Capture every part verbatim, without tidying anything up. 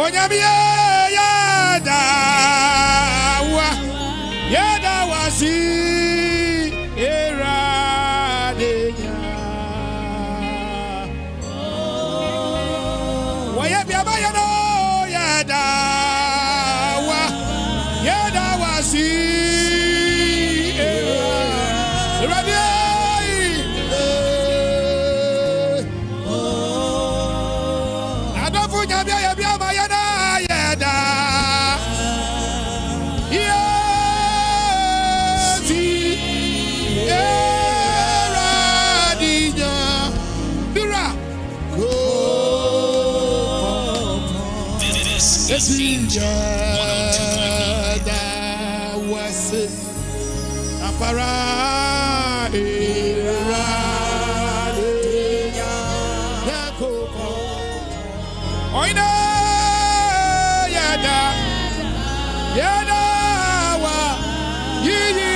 Onyamia yada wa yada wasi eradenya waya biaba yada yada wa yada wasi eradenya adafu nyamia ya biaba yada yada This is Angel one oh two point nine. Was Apara Oina Yada Yada wa Yidi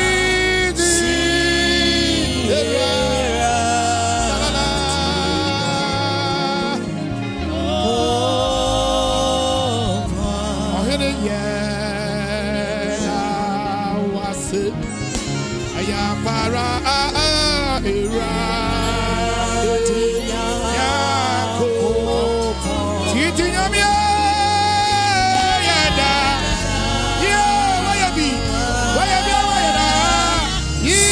Ayapara era Yako Titinyamia Yada Ya Wayabi Wayabi Wayada Yi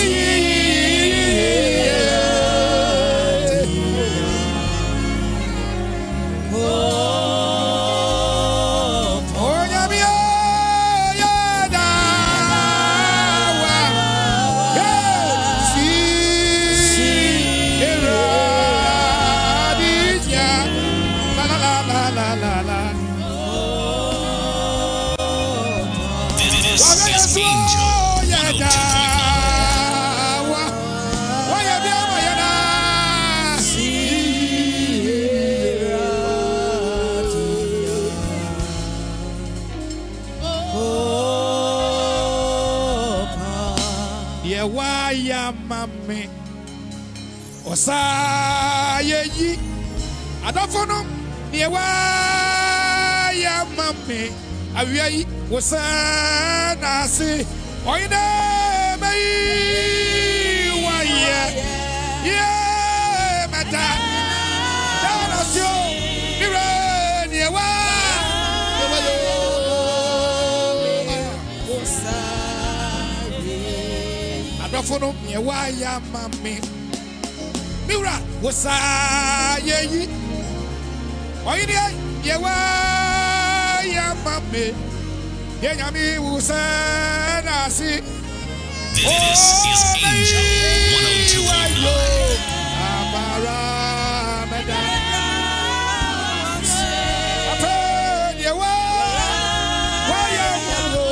This is Angel one oh two point nine. Yeah, why ya mame Osa ye yi Adofono Yeah, why ya mame Awia yi Osa na se Oina me wa ye Yeah, mata Dana sio Mira ni wa Adofono ye wa ya mame Mira Osa ye yi Oina ye wa ya mame Yenyami usana si This is Angel one oh two point nine. Abara meda Atenya wa Waya wo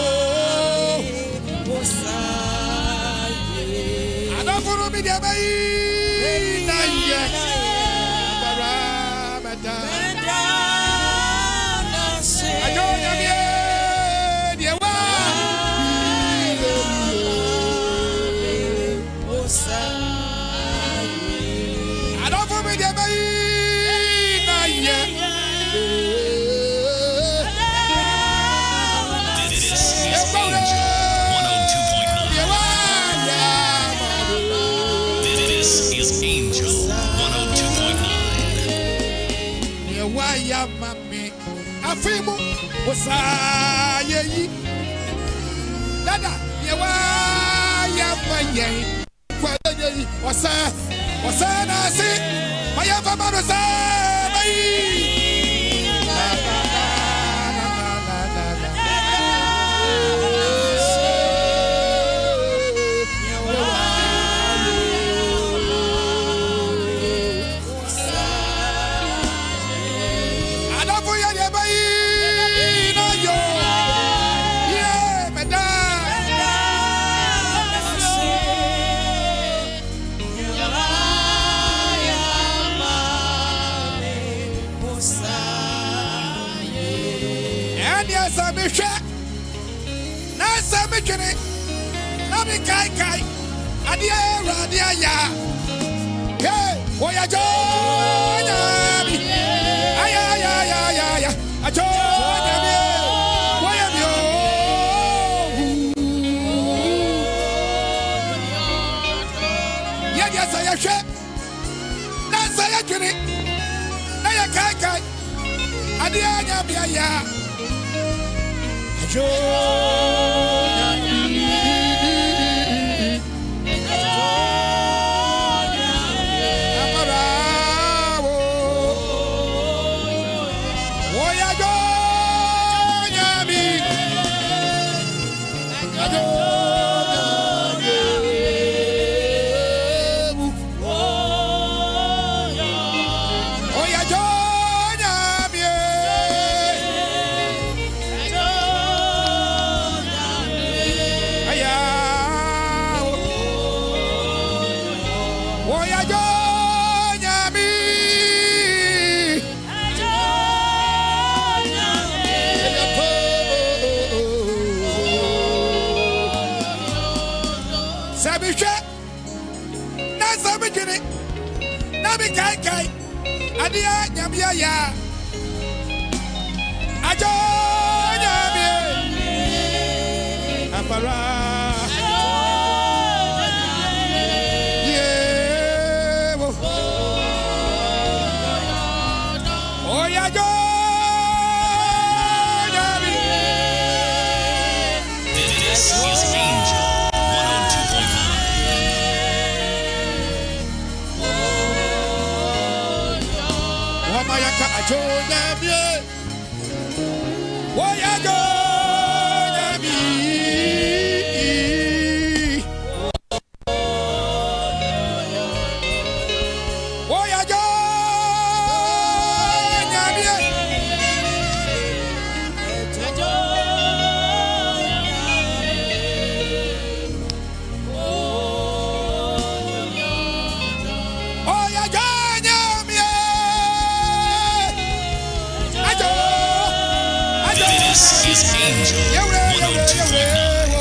Adafuru mi dia bai na ye Abara meda Ajonya mi Afimu Osa ye yi Dada ye wa ya maye Kwa ye yi Osa Osa na si Maya fa mano sa Bayi La la la la la la Nami kai kai adia radia ya hey oya jo aya ya ya ya ya ajo mitwini na ya kai kai ade anya bia ya ajo kai kai adia nyamia ya ajo nyamie apara yewo oya jo nyamie. This is Angel one oh two point nine. Mayaka ajonya bie woya jonya bi woya jonya bie oya jonya bie. This is Angel one oh two point nine.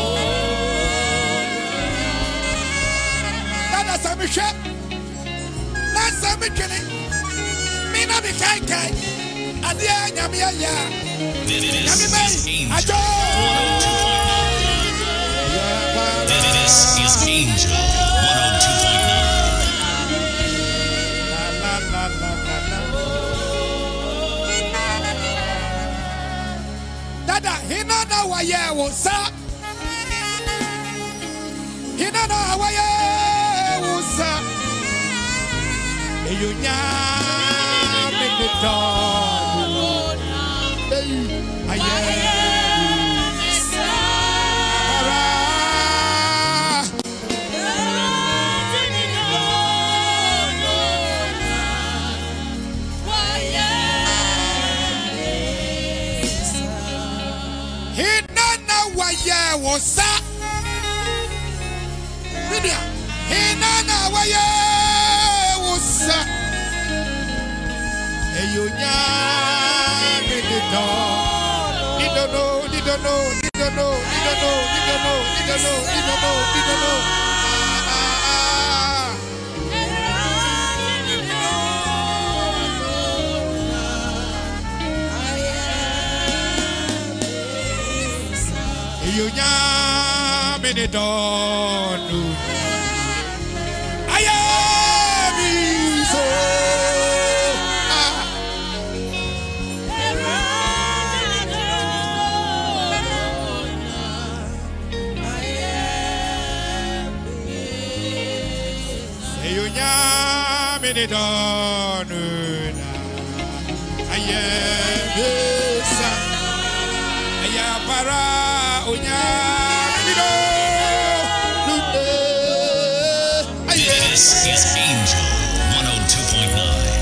Dada Samisha, that's Samikini. Mina be kai kai. Adia Yamia ya. This is Angel one oh two point nine. This is Angel one oh two point nine. La la la la la. Dada hina na waye wosa. Hina na waye wosa. Eyunya minito. Aye. Yeah, what's up? Media. Hey, Nana, why? What's up? Hey, you know, you don't know, you don't know, you don't know, you don't know, you don't know, you don't know, you don't know, you don't know, you don't know. Ah, ah, ah. You nyam in the dawn. I am so. You nyam in the dawn. I am so. I am para. This is Angel one oh two point nine.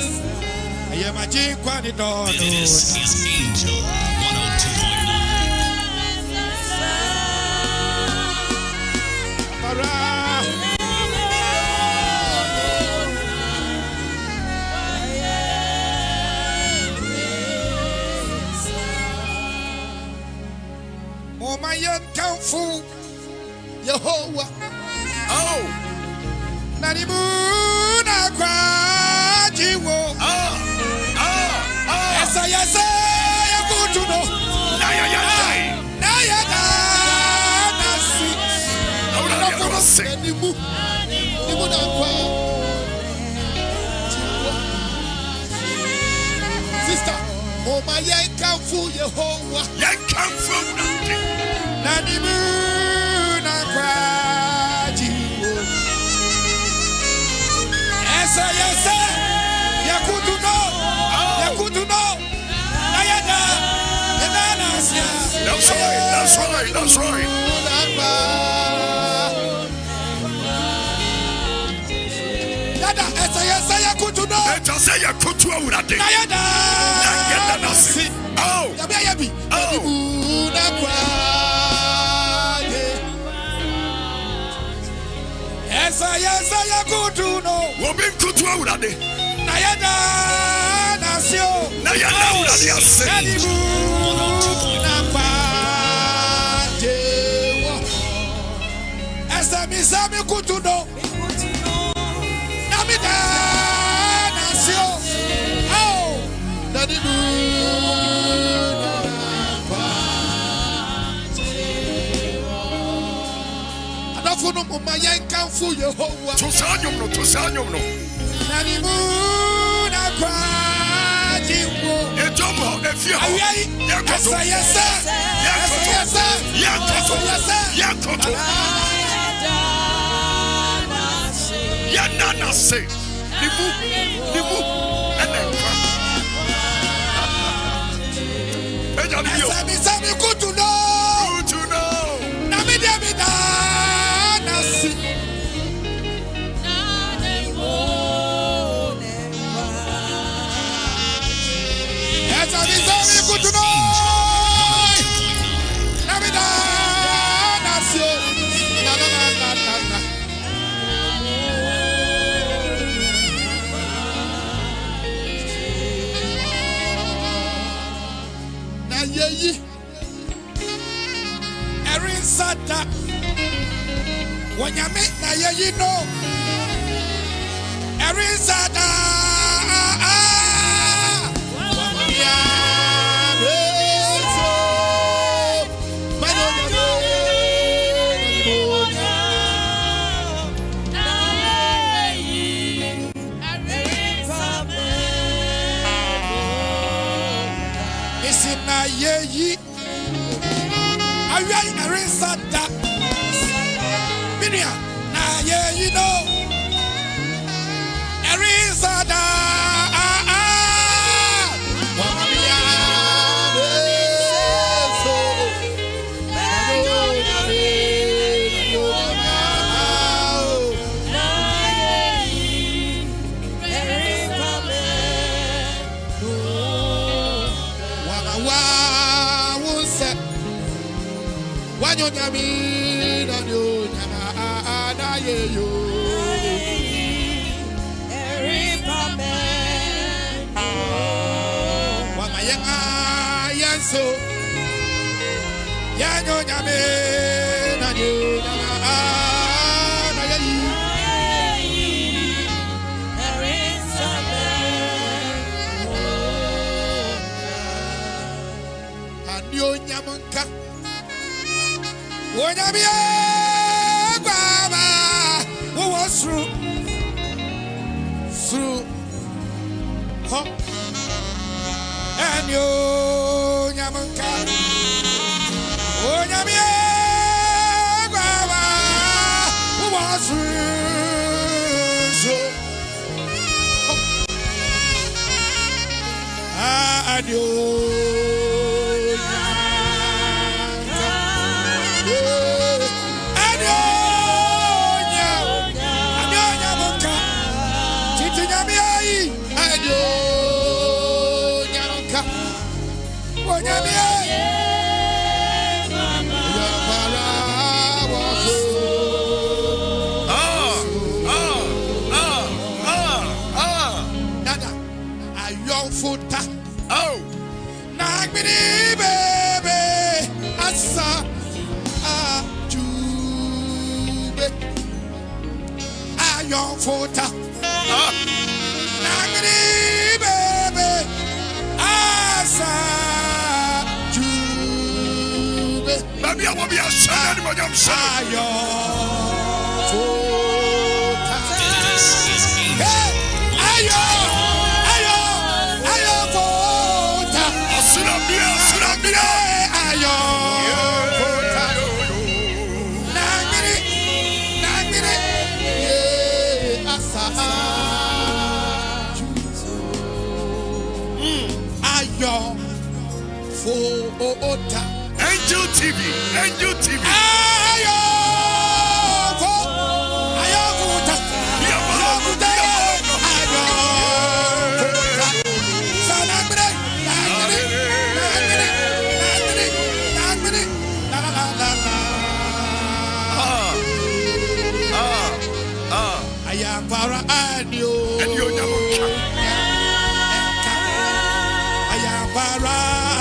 This is Angel one oh two point nine. Oh my young countful Yehovah. Oh. Nanimuna kwa jiwo. Ah, ah, ah. Esa yesa ya kutuno. Na ya ya dai. Na ya da na si. Na ura ya kwa se. Nimu. Nimu na kwa. Oh my yankamfu Yehovah. Yankamfu urade. Nanimu na kwaji. Esa yesa yakutuno yakutuno ayada yada nasia. That's right. That's right. That's right. Yada esa yesa yakutuno. Esa yesa yakutuno urade. Ayada yada nasia. Oh. Yabi yabi. Oh. Na kwaji. Esa yesa yakutuno. Wobi kutuno urade. Nayada nasio. Nayada urade ase. Esa misami kutuno. Namida nasio. Oh. Nadibu. Adafunu mama yankamfu Yehovah. Tusanyum no tusanyum no. Nadibu na kwaji wo. Ejomo efia. Ayai. Yakoto. Esa yesa. Yakoto. Esa Yakoto. yesa. Yakoto. Yanana se. Nibu. Nibu. Enekwa. Eja niyo. Esa misami kutuno. Kutuno. Namida mida nasi. Esa misami kutuno. Namida nasi. Na na na na na na. Na yeyi. Erin Sata. Wanyame na yeyi no. Erin Sata. Wamia beso. Manyonya Isi na yeyi. Ayai Erin Sata. Minia na yeyi no. Erin Sata. Wamia beso. Manyonya Wanyonyami na nyonyama na yeyo. Wamayenga yanso. Yanyonyami na nyonyama na yeyo. Anyonyamanka. Wonyamia baba, who was through, through, hop, and you, Yamanka. Wonyamia baba, who was through, so, hop, and you. Young footer, Nagri baby, Asa Jube. Baby, I will be a son of your son. This is Angel. Ayo, ayo, ayo footer. Ayo Fota. Angel T V. Angel T V. Ayo Fo. Ayo Fota. Ayo Fota. Ayo Fota. Sanagre. Nagre. Nagre. Nagre. Nagre. La la la la la. Ah. Ah. Ah. Aya para adio. Adio nyamuka. Aya para.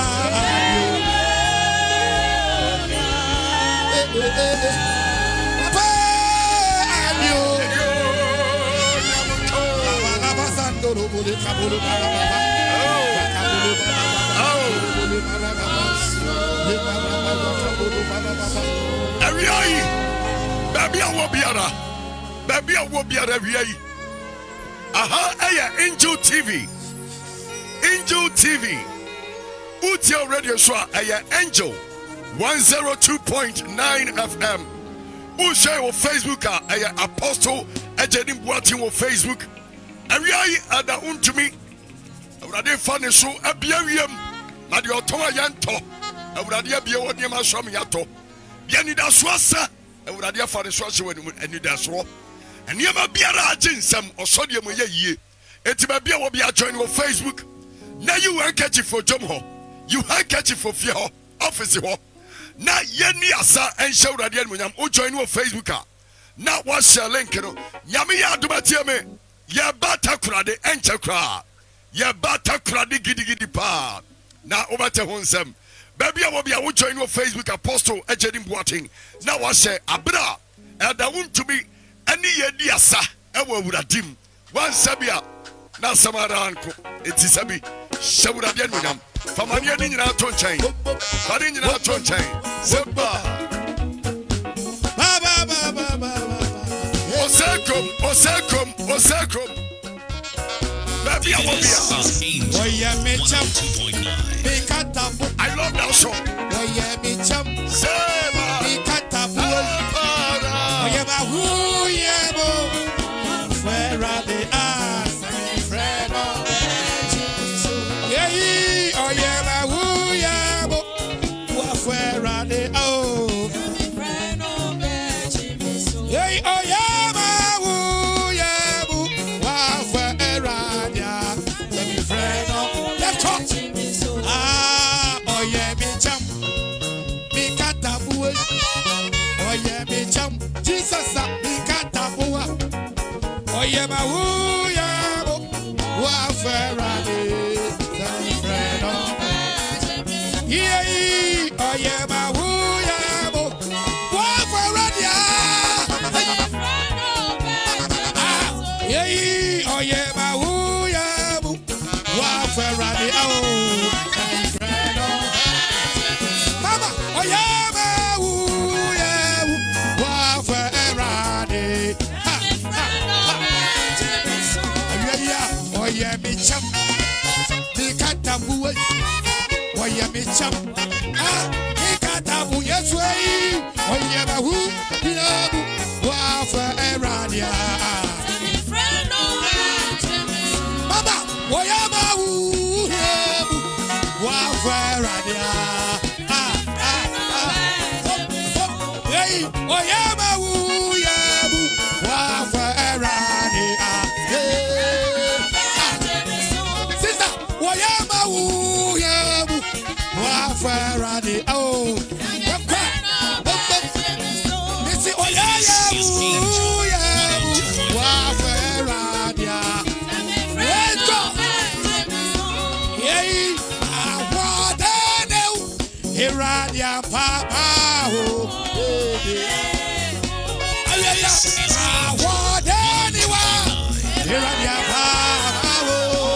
Ariai, baby, I will be ara. Baby, I will be ara. Aha, aya Angel T V. Angel T V. Utia radio show aya Angel one oh two point nine F M. Who share on Facebook aya Apostle Ejedim Boating on Facebook. Ariai ada untumi. Awurade fa ne so abia wiem. Na de oton ayanto. Awurade abia woni ma so am yato. Bia ni da so asa. Awurade fa ne so ase wani ani da so. Eniema biara aginsam osodie mo yeyie. Enti ba bia wo bia join on Facebook. Na you handkerchief for jom ho. You handkerchief for fear ho. Office ho. Na yeni asa enhye Awurade animonyam. O join on Facebook a. Na wa share link no. Nyame ya adomatie me. Ya bata kurade enche kra. Ya bata kurade gidi gidi pa. Na obate honsem. Baby a wo bia wo join on Facebook Apostle Ejedim Boating. Na wa share abra. Elda to be any yedi asa ewo Awuradim. Wan sabia na samara anko. Eti sabi shawurade animonyam. Famani ani nyina to nchen. Fani nyina to nchen. Seba. Ba ba ba ba ba. Osekom, Osekom, Osekom. Baby, I will be This is Angel Oye me cham. one oh two point nine. Me katabu. I love that song. Oye me cham. Seba. Me katabu. Para. Oye ba hu ye bo. Fuera de asa mi freno. Yeyi oye ba hu ye bo. Wa fuera de oh. Yeyi oye ba hu ye bo. Wa fuera de mi freno. Let's talk. Ah, oye mi cham. Mi katabu. Oye mi cham. Jesus a mi katabu. Oye ma hu ya bo. Wa ferrari. Mi freno. Yei. Oye ma hu ya bo. Wa ferrari. Ah. Yei. Oye ma hu ya bo. Wa ferrari. Oh. Mama, oye ma hu ya bo. Wa ferrari. Ha, ha, ha. Oye mi cham, mi katabu. Oye mi cham, ah, mi katabu. Yes way. Oye ma hu ya bo. Wa ferrari. Mama, oye ma hu ya bo. Wa ferrari. Ah, ah, ah. Hey, oye ma hu ya bo. Wa ferrari. Ah, hey. Sister, oye ma hu ya bo. Wa ferrari. Oh, Missy, oye ya This is bo. Angel Ya bo. Wa one oh two point nine. ferrari. Let's go. Yei, awadane, iradia papa ho. Ayaya, awadane wa, iradia papa ho.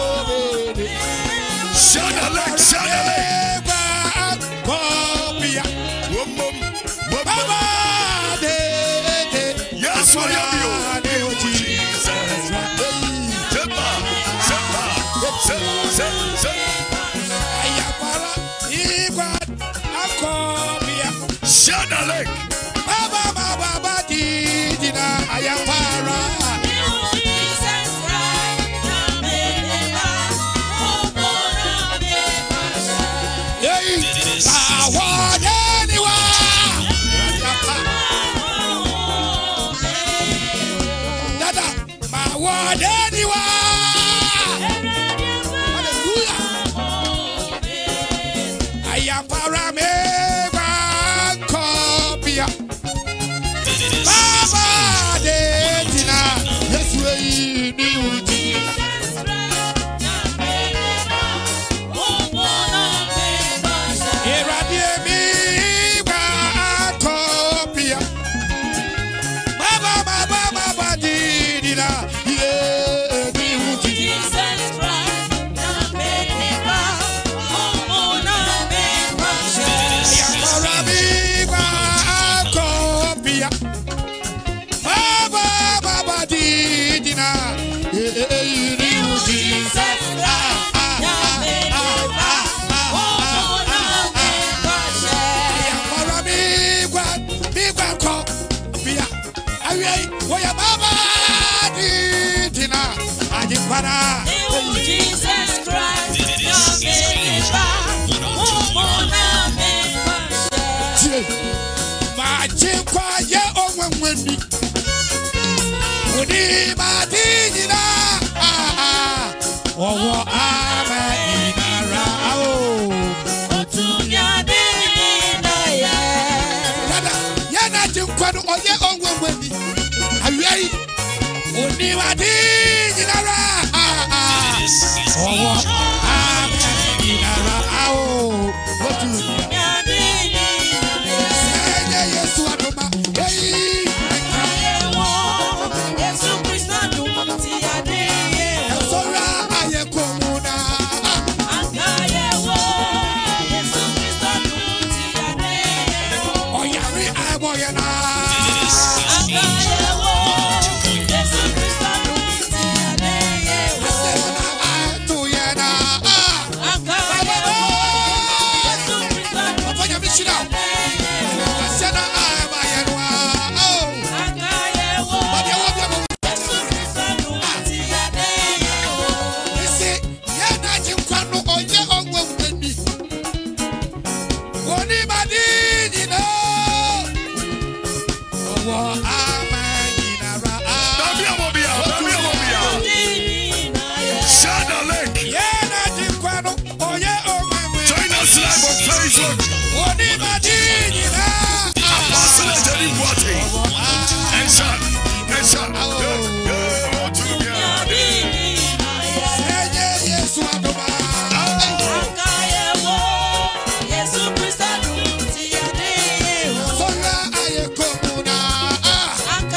Shadalek, Shadalek. Eba akobia, Wom, wom, wom, baba wom. de de. Yes, I am you. Awadane o Jesus. Seba, Seba, Seba, Seba. Ayapara, igwa akobia. Shadalek. Baba baba di di na ayapa. what anyone. Hallelujah. I am Paramega Copia. Baba de Tina. Yes, we knew. Jesus Christ, my chinkwa ye owen weni. Uni madina ah ah. Owo ama inara o. Otunya dina ya. Dada, ye na chinkwa no oye owen weni. Ayi. Uni madina ah ah. Owo ama inara o. Otunya. Yes,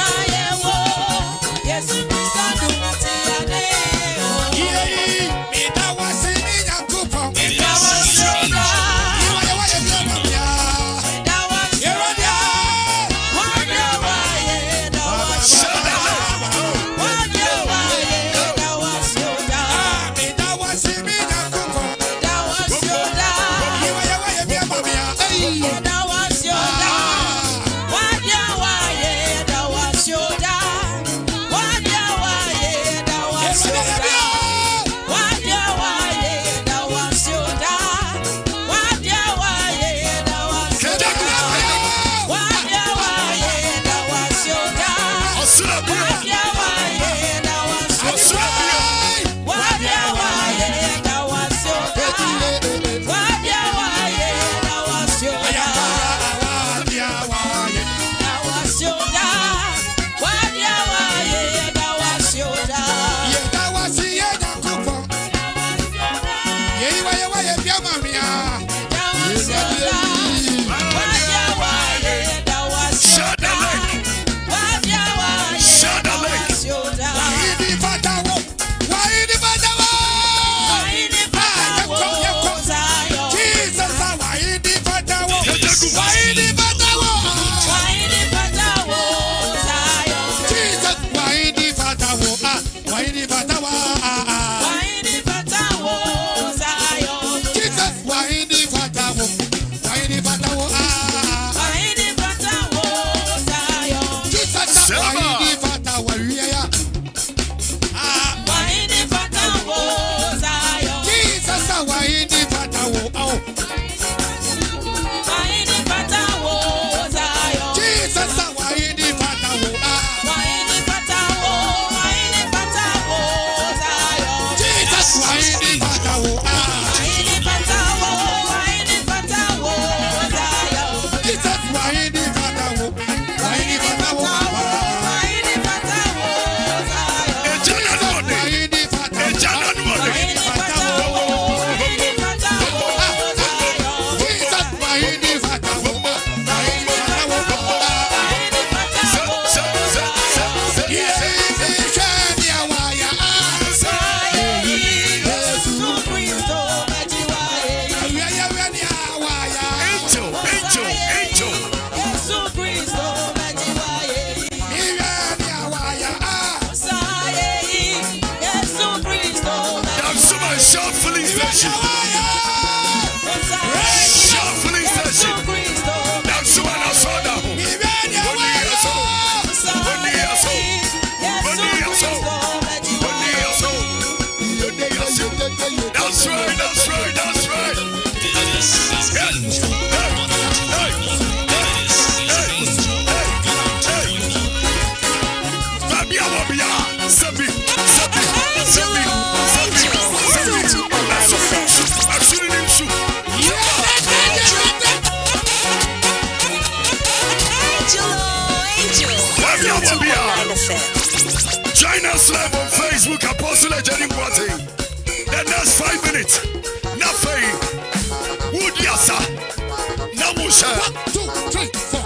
Join us live on Facebook, Apostle Jenny Boateng. The next five minutes. Nothing. Wood Yasa. Namusha. One, two, three, four.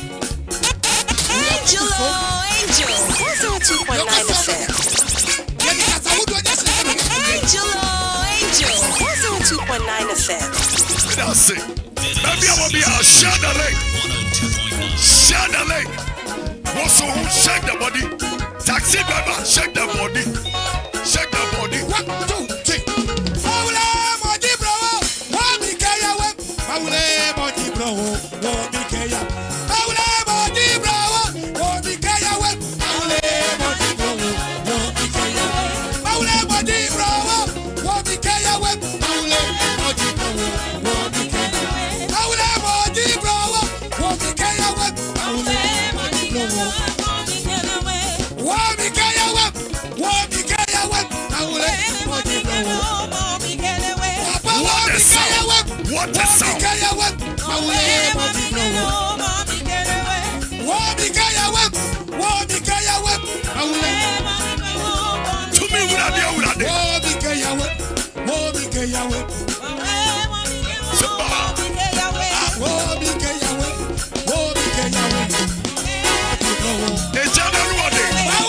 Angel, Angel, one oh two point nine F M. Angel, Angel, one oh two point nine F M. That's it. Maybe I will be a share the link. Share the link. Also, shake the body. Taxi driver, shake the body. Shake the body. One, two, three. Paula Modi Bro, Modi Kaya Web. Paula Modi Bro, Modi Kaya. Paula Modi Bro, Modi Kaya Web. Paula Modi Bro, Modi Kaya. Paula Modi Bro, Modi Kaya Web. Paula Modi Bro, Modi Kaya. Paula Modi Bro, Modi Kaya Web. Paula Modi Bro. Wami kaya web, wami kaya web, aule wami kaya web. Papa wami kaya web, wami kaya web, aule wami kaya web. Wami kaya web, wami kaya web, aule. To me, we are there, we are there. Wami kaya web, wami kaya web. Wami kaya web, wami kaya web. The general one.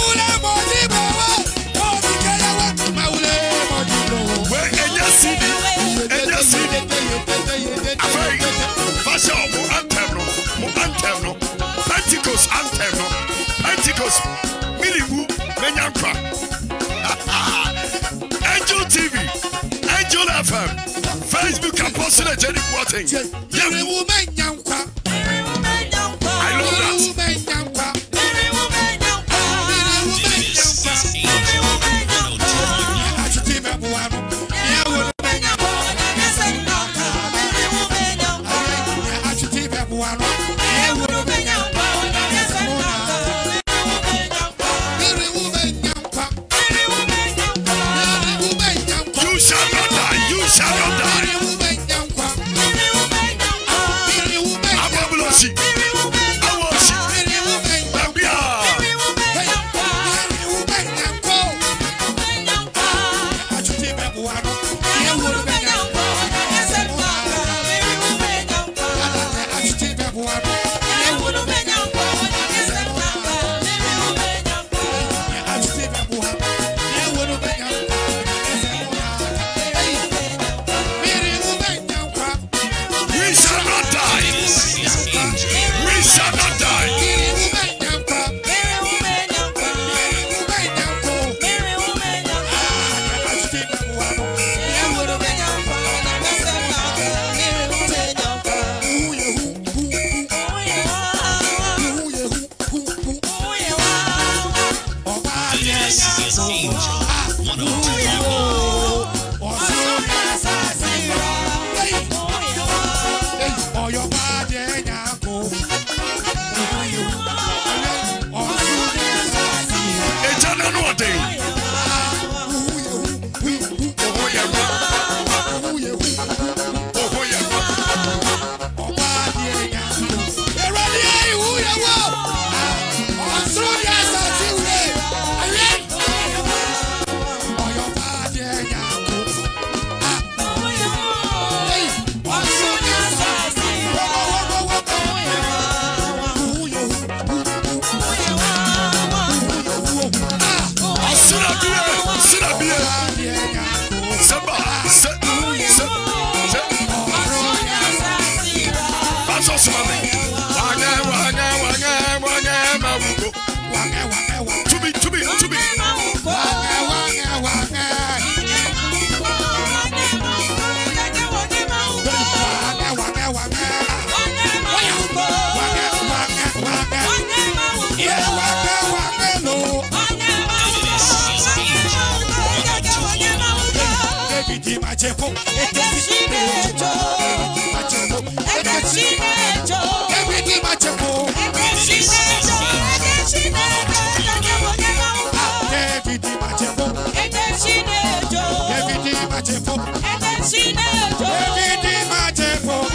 Pentecost anthem no Pentecost mirimu menyankwa Angel T V Angel F M Facebook Apostle Jenny Boateng mirimu menyankwa I love that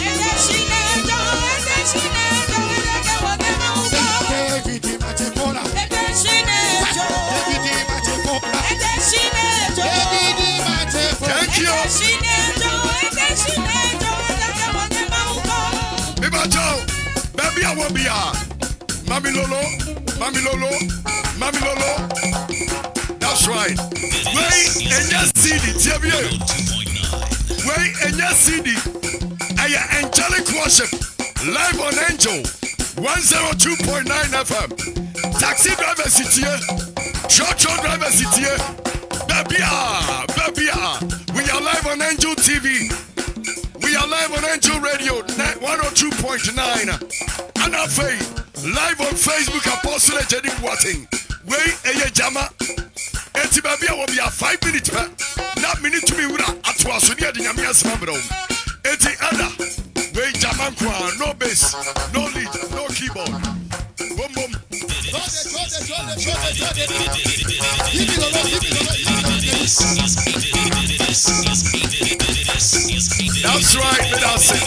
David Pacho, baby, I will be a Mami Lolo, Mami Lolo, Mami Lolo. That's right. Wait, and your C D, T V. Wait, and your C D. I angelic worship live on Angel one oh two point nine F M. Taxi driver city, short short driver city. Baby, ah, baby, ah. We are live on Angel T V. We are live on Angel Radio one oh two point nine. And our faith live on Facebook. Apostle Jenny Watting. Wait, a jama. Eti baby, I will be a five minutes. Not minute to me. At was so near the Yamias Mabro. Eti Ada. Wait, Jamankwa. No bass, no lead, no keyboard. Boom, boom. That's right, that's it.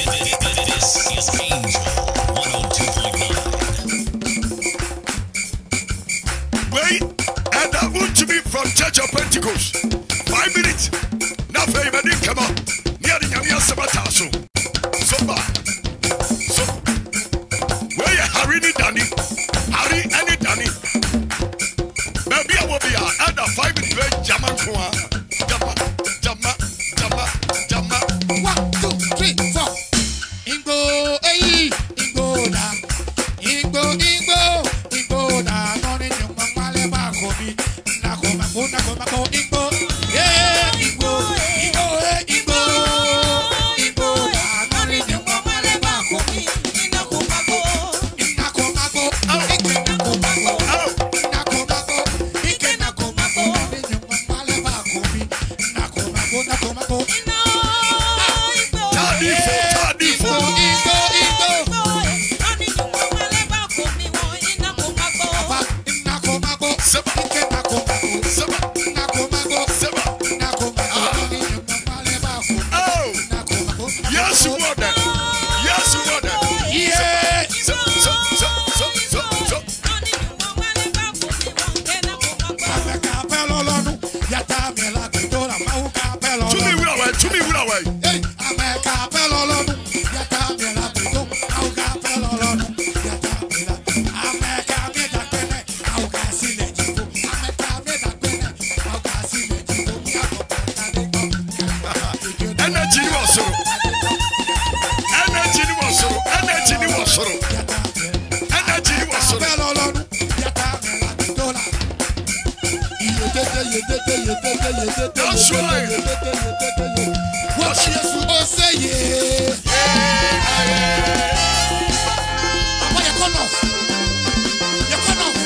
Wait, and I want to be from Church of Pentecost. Five minutes. Nothing, but didn't come up. Near the Yamia Sabataso. So bad. So, where you Harry Danny? Harry and Danny. Maybe I will be at a five minutes. Jamankwa. Jama, Jama, Jama, Jama. One, two, three, four. Ingo, eh, Ingo, da. Ingo, Ingo, Ingo, da. Noni nyuma male bako mi. Nako mako, nako mako, Ingo. Yeah, Ingo, Ingo, eh, Ingo. Ingo, da. Noni nyuma male bako mi. Nako mako, nako mako, Ike nako mako, nako mako, Ike nako mako. Noni nyuma male bako mi. Nako mako, nako mako. That's right. What you supposed to say? Yeah. Papa, you come off. You come off.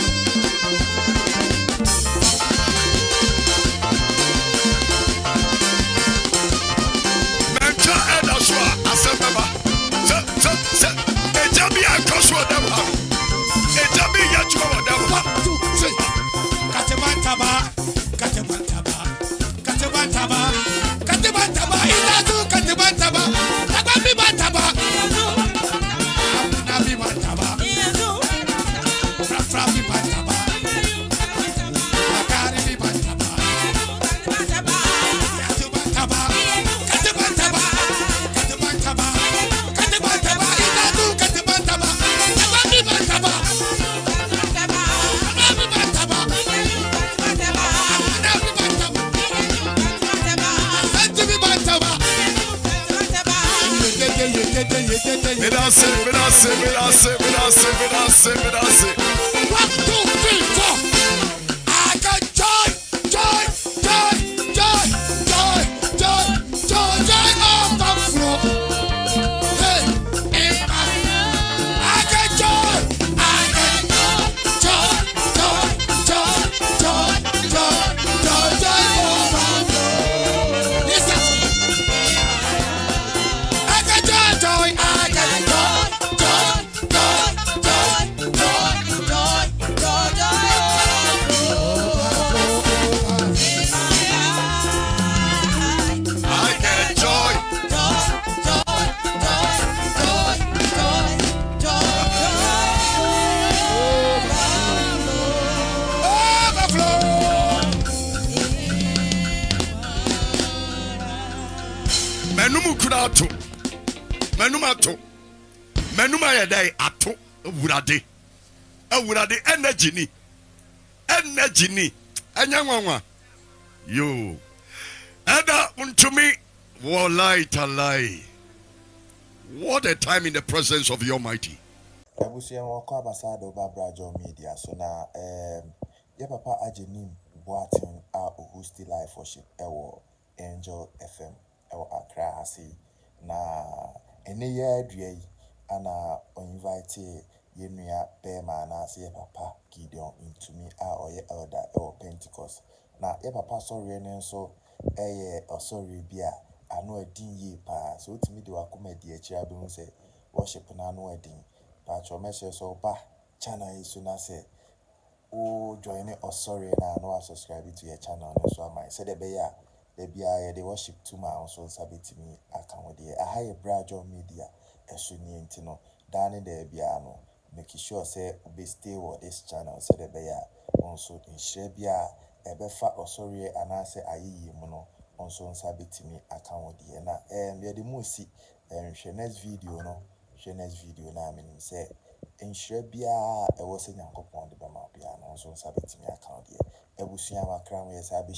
Mentor and Aswa, Asamba. So, so, so. A Jabi and Coswa Dama. A Jabi Yachua Dama. One, two, three. Katemantaba. Katemantaba. Katemantaba. Katemantaba. Inazu Katemantaba. Nagami Bantaba. Nabi Bantaba. Frafi Bantaba. Akari Bantaba. Katemantaba. Katemantaba. Katemantaba. Katemantaba. Inazu Katemantaba. Nagami Bantaba. Nabi Bantaba. Medase, medase, medase, medase, medase, medase. One, two, three, four. I got joy, joy, joy, joy, joy, joy, joy, joy on the floor. Hey, in my, I got joy, I got joy, joy, joy, joy, joy, joy, joy on the floor. Listen, I got joy, joy, I got joy, joy, joy, joy, joy, joy, joy, joy. I get joy. Menumu kunato. Menumato. menuma ye dai ato awurade awurade energy ni energy ni anyanwanwa yo ada untumi wallahi talai. What a time in the presence of the Almighty. Abusia wako abasado babrajo media so na um ye papa ajenim boatin a host live worship ewo Angel F M ewo Accra hasi na ene ye adua yi ana o invite ye nua Bema na se ye papa Gideon Ntumi a oye elder ewo Pentecost na ye papa sorry ne nso eye osori bia ano adin ye pa so timi de wakoma di achi abun se worship na ano adin pa cho message so ba channel yi so na se o join it or sorry na no subscribe to your channel no so am I said be ya de bia ye worship to my so sabiti me account de a high brajo media eso ni ntino dane de bia no make sure say be stay with this channel said be ya also in share bia e be fa osori anase ayiyi mu no onso sabiti me account de na em ye de mu si em share next video no share next video na me say in share bia e wo se nyankopon de be ma bia no onso sabiti me account de ebusua makra mo ye sabi